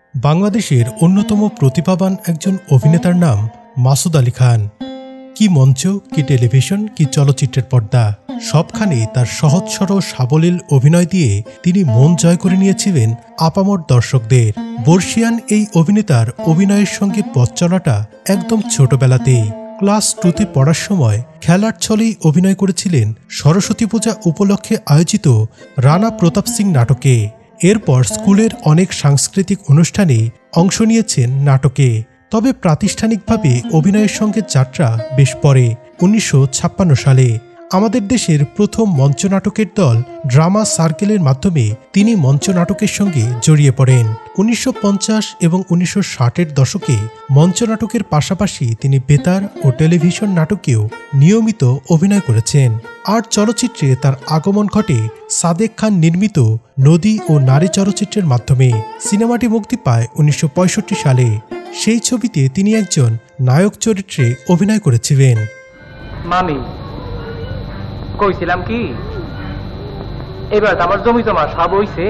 বাংলাদেশের অন্যতম প্রতিভাবান একজন অভিনেতার নাম মাসুদ আলী খান। কি মঞ্চ, কি টেলিভিশন, কি চলচ্চিত্রের পর্দা, সবখানেই তার সহজ সরল সাবলীল অভিনয় দিয়ে তিনি মন জয় করে নিয়েছিলেন আপামর দর্শকদের। বর্ষিয়ান এই অভিনেতার অভিনয়ের সঙ্গে পথ চলাটা একদম ছোটবেলাতেই। ক্লাস 2তে পড়ার সময় খেলার ছলেই অভিনয় করেছিলেন সরস্বতী পূজা উপলক্ষে আয়োজিত রানা প্রতাপ সিং নাটকে। এরপর স্কুলের অনেক সাংস্কৃতিক অনুষ্ঠানে অংশ নিয়েছেন নাটকে। তবে প্রাতিষ্ঠানিকভাবে অভিনয়ের সঙ্গে যাত্রা বেশ পরে 1956 সালে আমাদের দেশের প্রথম মঞ্চনাটকের দল ড্রামা সার্কেলের মাধ্যমে তিনি মঞ্চনাটকের সঙ্গে জড়িয়ে পড়েন। 1950 এবং 1960-এর দশকে মঞ্চনাটকের পাশাপাশি তিনি বেতার ও টেলিভিশন নাটকেও নিয়মিত অভিনয় করেছেন। আর চলচ্চিত্রে তার আগমন ঘটে সাদেক খান নির্মিত নদী ও নারী চলচ্চিত্রের মাধ্যমে। সিনেমাটি মুক্তি পায় 1965 সালে। সেই ছবিতে তিনি একজন নায়ক চরিত্রে অভিনয় করেছিলেন। মামি কইছিলাম কি, এবার আমার জমি জমা সব হইছে,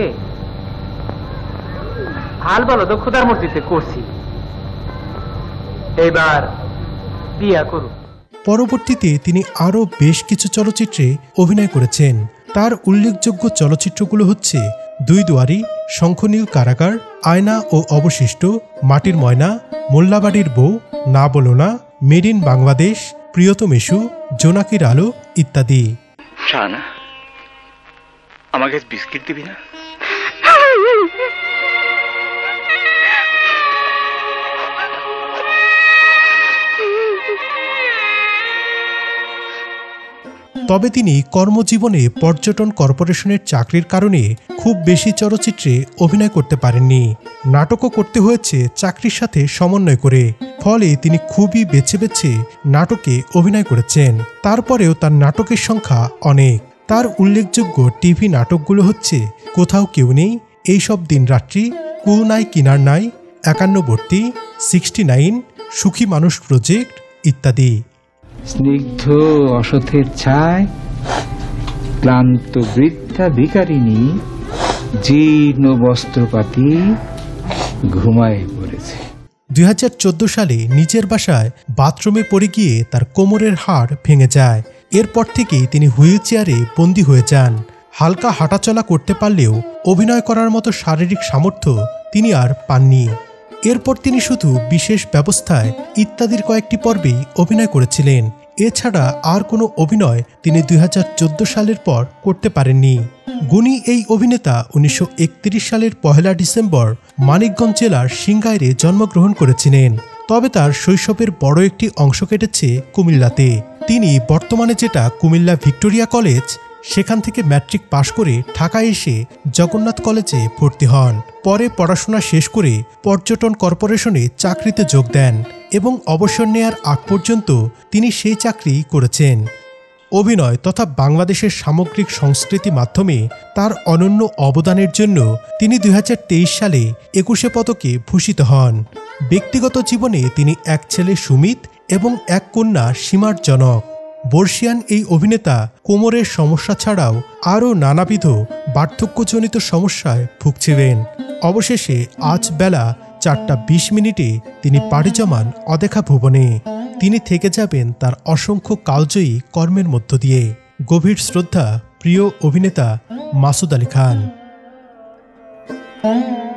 হাল বলো তো খোদার মসজিদে করছি, এবার বিয়া করু। পরবর্তীতে তিনি আরও বেশ কিছু চলচ্চিত্রে অভিনয় করেছেন। তার উল্লেখযোগ্য চলচ্চিত্রগুলো হচ্ছে দুই দুয়ারি, শঙ্খনীল কারাগার, আয়না ও অবশিষ্ট, মাটির ময়না, মোল্লাবাড়ির বউ, না বলো না, মেড ইন বাংলাদেশ, প্রিয়তমেশু, জোনাকির আলো ইত্যাদি। শাহানা, আমাকে বিস্কিট দিবি না? তবে তিনি কর্মজীবনে পর্যটন কর্পোরেশনের চাকরির কারণে খুব বেশি চলচ্চিত্রে অভিনয় করতে পারেননি। নাটকও করতে হয়েছে চাকরির সাথে সমন্বয় করে। ফলে তিনি খুবই বেছে বেছে নাটকে অভিনয় করেছেন। তারপরেও তার নাটকের সংখ্যা অনেক। তার উল্লেখযোগ্য টিভি নাটকগুলো হচ্ছে কোথাও কেউ নেই, এইসব দিন রাত্রি, কুল নাই কিনার নাই, 51, 69, সুখী মানুষ প্রজেক্ট ইত্যাদি। স্নিগ্ধ অসথের ছায়, ক্লান্ত বৃদ্ধা ভিখারিণী জীর্ণ বস্ত্রপাতি ঘুমায় পড়েছে। 2014 সালে নিজের বাসায় বাথরুমে পড়ে গিয়ে তার কোমরের হাড় ভেঙে যায়। এরপর থেকেই তিনি হুইল চেয়ারে বন্দী হয়ে যান। হালকা হাঁটাচলা করতে পারলেও অভিনয় করার মতো শারীরিক সামর্থ্য তিনি আর পাননি। এরপর তিনি শুধু বিশেষ ব্যবস্থায় ইত্যাদির কয়েকটি পর্বেই অভিনয় করেছিলেন। এছাড়া আর কোনো অভিনয় তিনি 2014 সালের পর করতে পারেননি। গুণী এই অভিনেতা 1931 সালের 1 ডিসেম্বর মানিকগঞ্জ জেলার সিংগাইরে জন্মগ্রহণ করেছিলেন। তবে তার শৈশবের বড় একটি অংশ কেটেছে কুমিল্লাতে। তিনি বর্তমানে যেটা কুমিল্লা ভিক্টোরিয়া কলেজ, সেখান থেকে ম্যাট্রিক পাশ করে ঢাকায় এসে জগন্নাথ কলেজে ভর্তি হন। পরে পড়াশোনা শেষ করে পর্যটন কর্পোরেশনে চাকরিতে যোগ দেন এবং অবসর নেয়ার আগ পর্যন্ত তিনি সেই চাকরি করেছেন। অভিনয় তথা বাংলাদেশের সামগ্রিক সংস্কৃতি মাধ্যমে তার অনন্য অবদানের জন্য তিনি 2023 সালে 21 পদকে ভূষিত হন। ব্যক্তিগত জীবনে তিনি এক ছেলে সুমিত এবং এক কন্যা সীমার জনক। বর্ষিয়ান এই অভিনেতা কোমরের সমস্যা ছাড়াও আরও নানাবিধ বার্ধক্যজনিত সমস্যায় ভুগছিলেন। অবশেষে আজ বেলা 4:20 তিনি পাড়ি জমান অদেখা ভুবনে। তিনি থেকে যাবেন তার অসংখ্য কালজয়ী কর্মের মধ্য দিয়ে। গভীর শ্রদ্ধা প্রিয় অভিনেতা মাসুদ আলী খান।